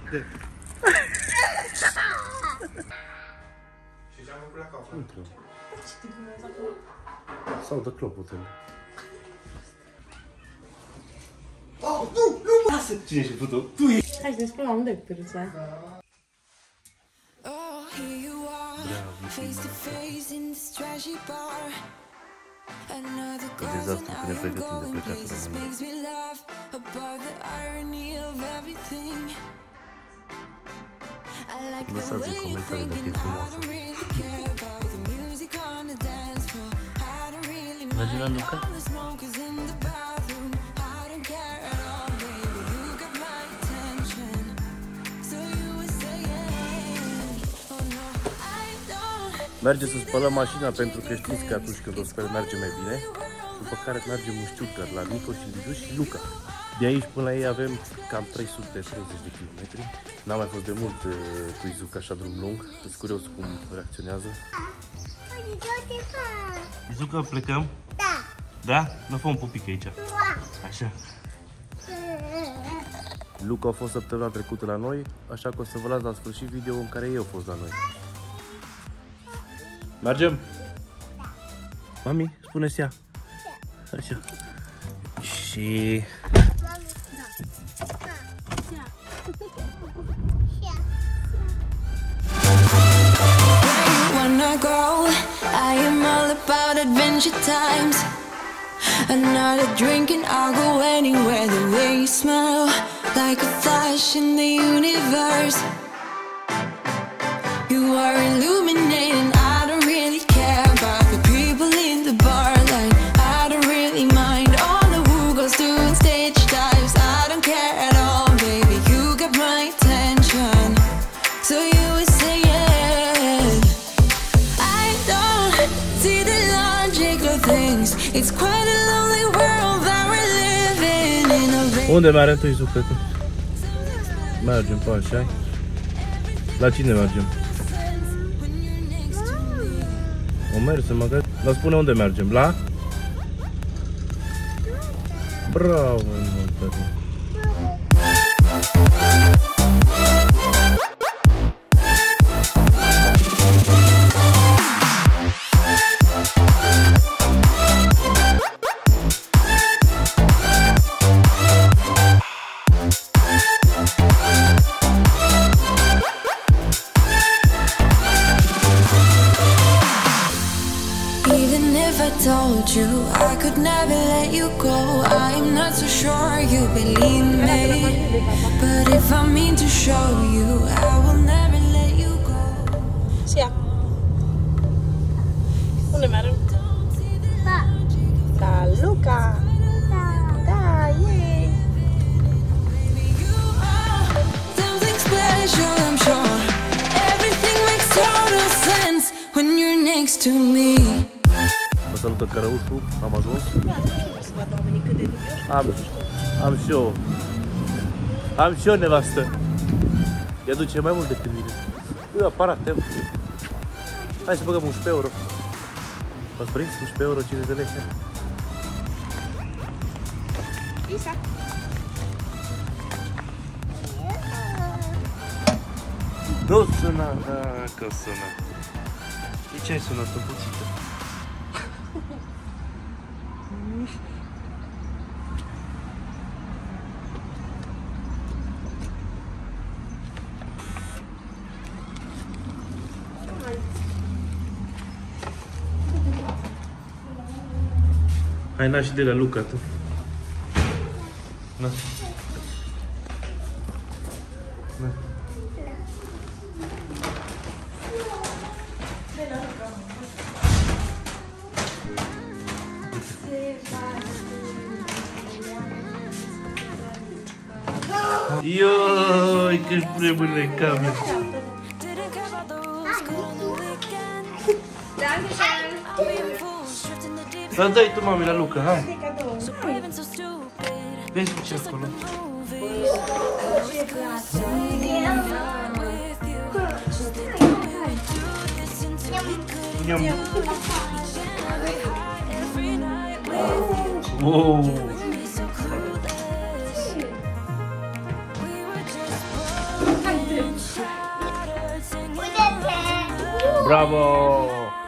Și ce-am făcut la cafea? Nu trebuie. Sau dă clopoțele. Oh, nu! Lasă! Cine ești putu? Tu ești! Hai să ne spălăm unde pe râța. E dezastru când ne pregătim de plecat în România. Lăsați în comentarii dacă e frumoasă. Mergi la Luca? Merge să spălăm mașina pentru că știți că atunci când o spăl merge mai bine. După care mergem în Stuttgart la Nico și Liviu și Luca. De aici până la ei avem cam 330 de kilometri. N-am mai fost de mult cu Izuca așa drum lung. Sunt curios cum reacționează. Izuca, plecăm? Da. Da? Nu fă un pupic aici. Așa. Luca a fost săptămâna trecută la noi, așa că o să vă las la sfârșit video în care eu au fost la noi. Mergem? Da. Mami, spune-ți ea. Așa. Și... I am all about adventure times. Another drink and I'll go anywhere. The way you smell, like a flash in the universe. You are illuminating. I don't really care about the people in the bar line. I don't really mind all the who goes doing stage dives. I don't care at all, baby. You got my attention. So you would say yes. I don't see the logic of things. It's quite a lonely world that we're living in. Unde mergem tu, Izuca? Mergem pe așa. La cine mergem? O mers în magazin? Dar spune unde mergem, la? Bravo, mă. Told you I could never let you go. I'm not so sure you believe me, but if I mean to show you, I will never let you go. Sia. Unde mergem? Da. La Luca. Da. Da, yay. Something special, I'm sure. Everything makes total sense when you're next to me. Vă salută cărăușul, am ajuns. Am și eu. Am și eu nevastă. Ea duce mai mult decât mine. Ui, aparat, hai să băgăm 11 euro. V-ați prins? 11 euro, 50 de lei. Isa. Nu suna, că sună. De ce ai sunat în puțită? Hai, na și de la Luca, tu. Na. Na. Ioi, că-și pune mâinile în cameră. Dar dai tu, mami, la Luca, hai. Vezi ce acolo. Wow. Bravo!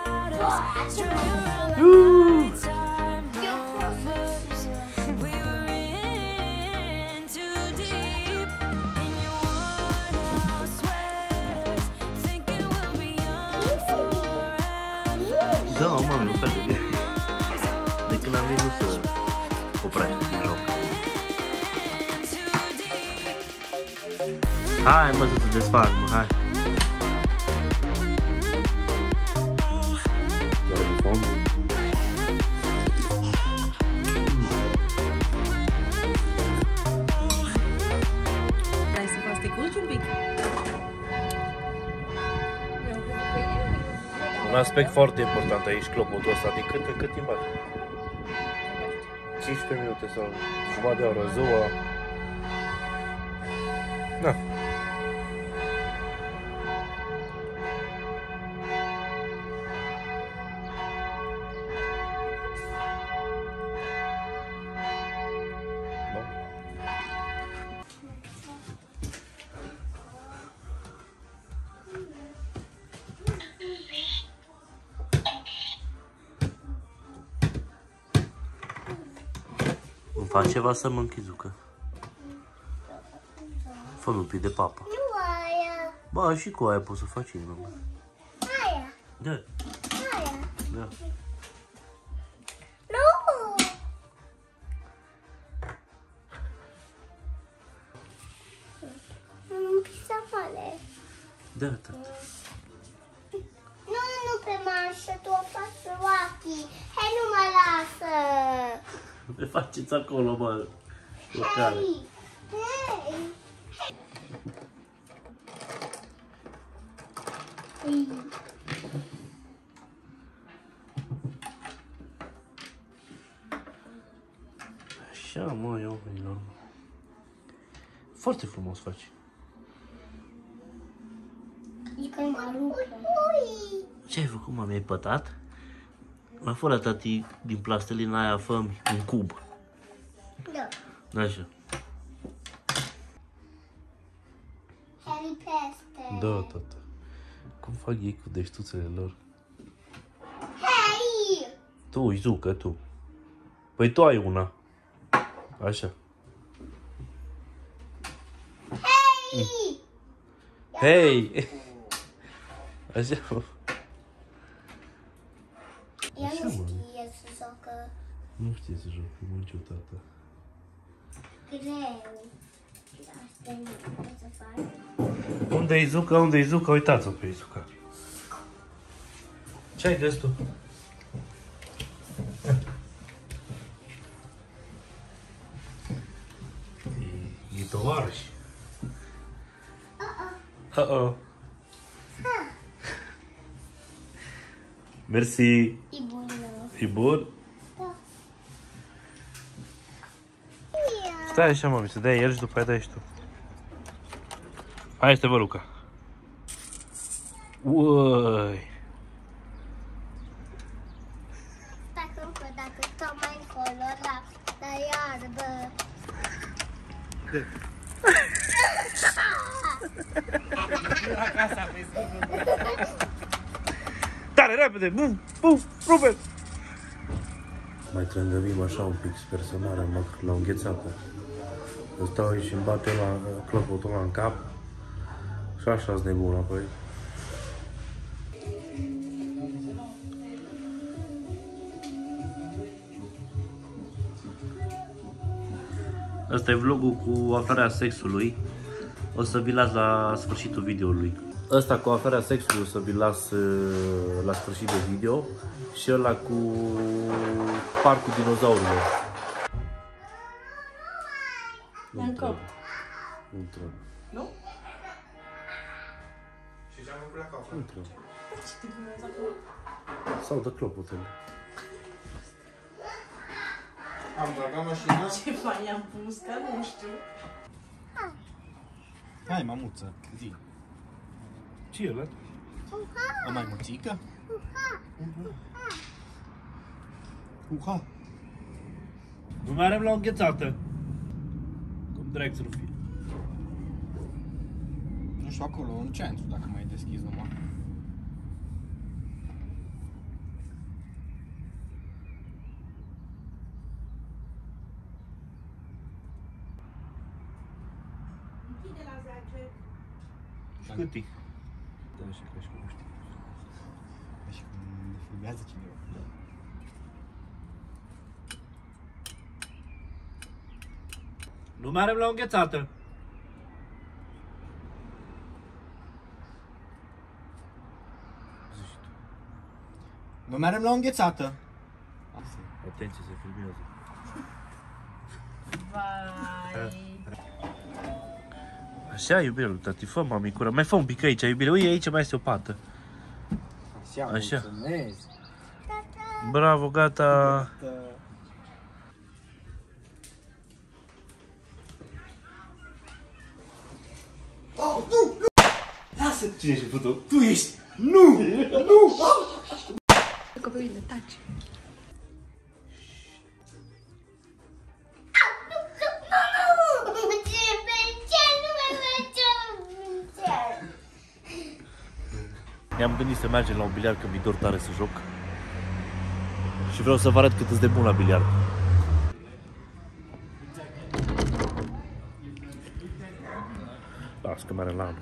Da, mami, nu fel de bine. De când am venit să oprește din joc. Hai, mă, să te desfaci, mă, hai. Vrei să faci te culci un pic? Un aspect foarte important aici, clopotul ăsta, de cât timp are? 15 minute sau jumătate de oră, ziua. Da. Îmi faci ceva să mă închizucă. Fă un pic de papă. Nu aia. Ba, și cu aia poți să faci inima. Aia. Da. Aia. Da. Nu. Pizza-male. Da, tata. Nu pe mașă, tu o faci pe ochii. Hai, nu mă lasă. Le faceți acolo, mă. Locale. Hei. Hei. Așa, mă, eu enorm. Foarte frumos faci. E când mă rupă. Ce ai făcut, mă? Mi-ai pătat? Mai fără, tati, din plastelina aia, fă-mi un cub. Da. Așa. Harry peste. Da, tata. Cum fac ei cu deștuțele lor? Hei! Tu, Izucă, tu. Păi tu ai una. Așa. Hei! Hei! Așa. Ea nu știe să joacă Nu știe să joc, e niciodată. greu. Asta nu pot să fac. Unde-i Izuca? Unde-i Izuca? Uitați-o pe Izuca. Ce ai de tu? E tovarăș. Uh-oh. Mersi. E bună. E bun? Da. Stai așa, mami, să dea el și după aia dai și tu. Hai, este, bă, Luca. Uai. Dacă stau mai încolo, la iarbă. Tare, repede! Bum, bum, rupe! Mai trângăvim așa un pic, sper să moară la o înghețată. Îl stau aici și îmi bate la clopotul ăla în cap. Și așa-s nebun apoi. Asta e vlogul cu aflarea sexului. O să vi las la sfârșitul videoului. Ăsta cu aflarea sexului o să vi las la sfârșit de video. Și ăla cu parcul dinozaurilor. Încă. Intră. Nu? Și ce am făcut la cafea? Intră. Ce te filmează acum? Sau dă clopotele. Am dragat mașina. Ce fain am pus, că nu știu. Hai, mamuță, zi. Ce e ăla? O mai muțică? Uha. Nu mai avem la o înghețată. Cum drag să nu fie. Nu știu, acolo, în centru, dacă mai deschis numai. Și cât-i? Da, și ca și cum știu. Ca și cum ne filmează cineva. Da. Nu merem la o înghețată. Nu merem la o înghețată. Atenție, se filmează. Vai. Așa, iubire, tati, fă, mamicura. Mai fă un pic aici, iubire. Uite, aici mai este o pată. Așa. Mulțumesc. Bravo, gata. Oh, nu! Lasă! Cine ești făcut-o? Tu ești! Nu! Nu! Copilul de taci. Ne-am gândit să mergem la un biliard, că mi-e dor tare să joc. Și vreau să vă arăt cât îți de bun la biliard. Las că merem la anul.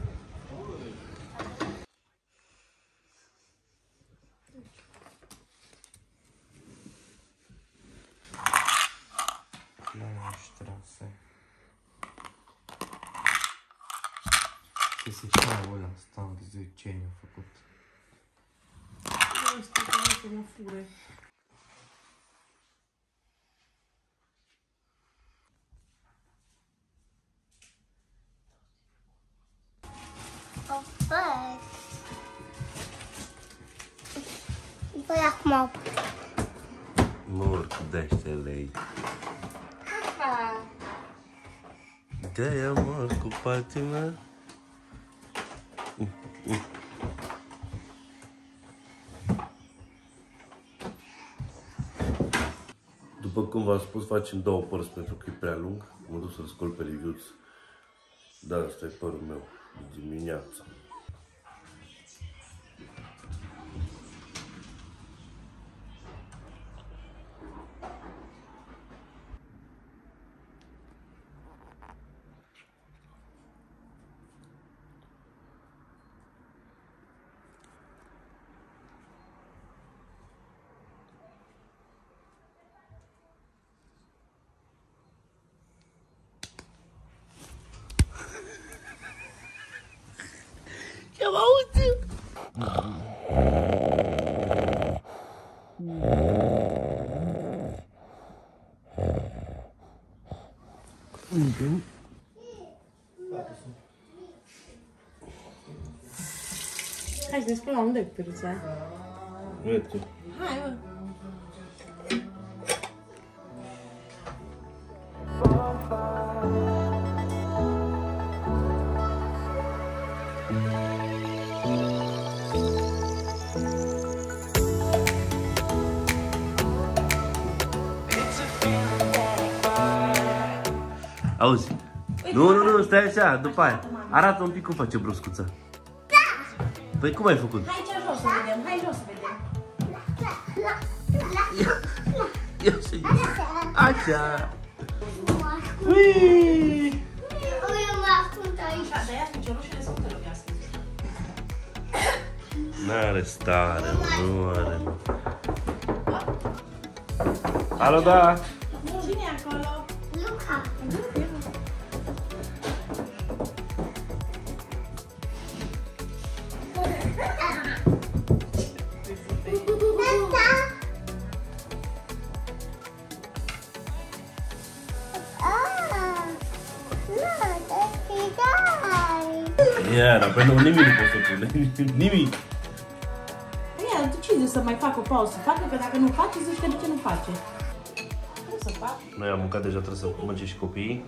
Ce se știu ăla stand de ce mi-a făcut. Nu știu că nu se mă fure. Păi acum. Mor cu 10 lei. De-aia mor cu patina. După cum v-am spus, facem 2 părți pentru că e prea lung. Mă duc să-l scol pe Liviuț. Da, asta e părul meu. Dimineața. Eu aud. Hai să ne spun la unde cu Piruța. Uite. Hai, bă. Auzi? Nu, stai așa, după aia. Arată un pic cum face broscuța. Da! Păi cum ai făcut? Hai ce jos să vedem, hai jos să vedem. Ia și așa. Ui! Eu mă ascund aici. Da, ia piciorul și le să te lovească. N-are stare, nu are. Alo, da? Cine e acolo? Luca. Iar, păi nu, nimic nu pot să pune. Nimic. Ia, tu ce zici să mai fac o pauză? Facă că dacă nu face, zici că de ce nu face? Nu să fac. Noi am mâncat deja, trebuie să mănânce și copiii.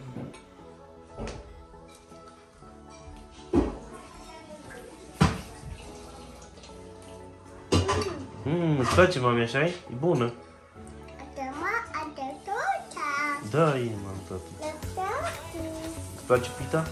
Îți place, mami, așa e? E bună. Da, e, m-am tău. Îți place pita?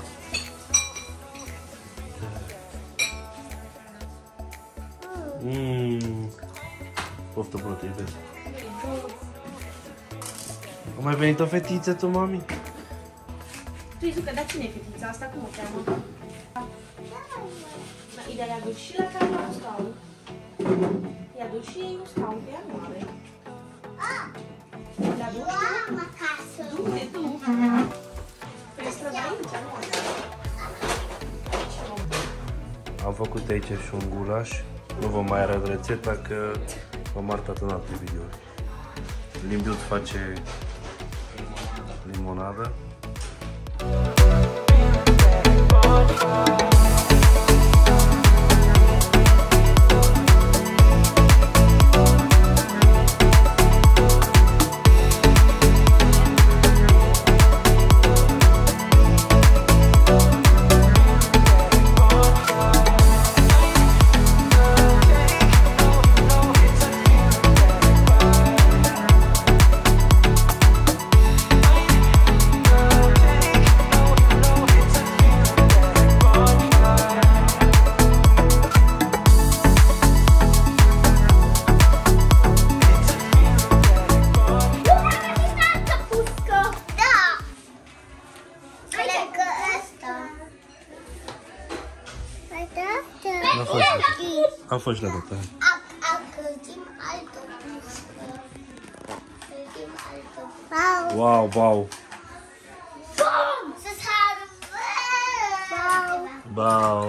Poftă bună, te iubesc. A mai venit o fetiță tu, mami? Tu, Izuca, dar cine e fetița asta? Cum o cheamă? Ideea i-a dus și la care la un scaun. I-a dus și ei un scaun, că ea nu are. Le-a dus? Eu am acasă. Du-te tu. Păi străzi aici, nu? Am făcut aici și un gulaș. Nu vă mai arăt rețeta că v-am arătat în alte videouri. Limbiut face limonadă. Am fost la data. Găsim altă pușcă. Găsim altă. Wow, wow. Să sară. Wow.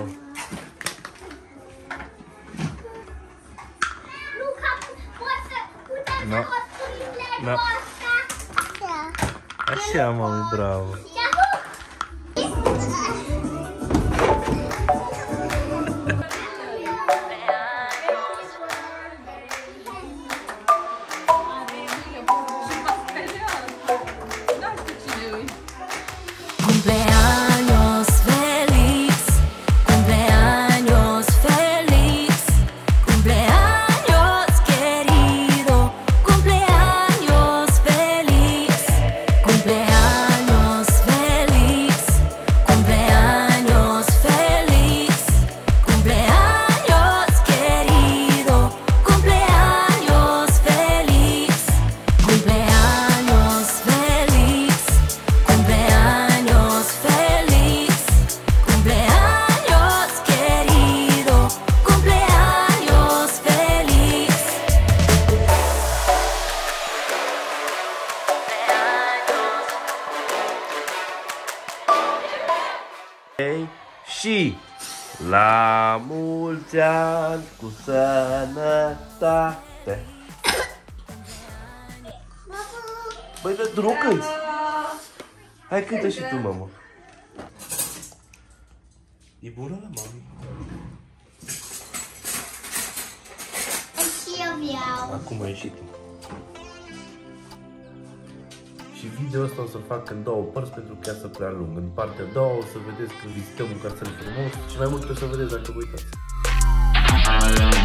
Luca, poți să putem No. să construim No. Lego asta? Așa, mami, bravo. Cumpleaños feliz, cumpleaños feliz, cumpleaños querido, cumpleaños feliz, cumpleaños feliz, cumpleaños feliz, cumpleaños querido, cumpleaños feliz, cumpleaños feliz, cumpleaños feliz, cumpleaños querido, cumpleaños feliz. Ei, și la mulți ani cu sănătate. Băi, dar tu nu cânti. Hai, cântă și tu, mamă. E bună la mami. Și eu vreau. Acum ai ieșit. Și videoul ăsta o să fac în două părți pentru că să prea lung. În partea a doua o să vedeți că vizităm un castel frumos și mai mult o să vedeți dacă vă uitați.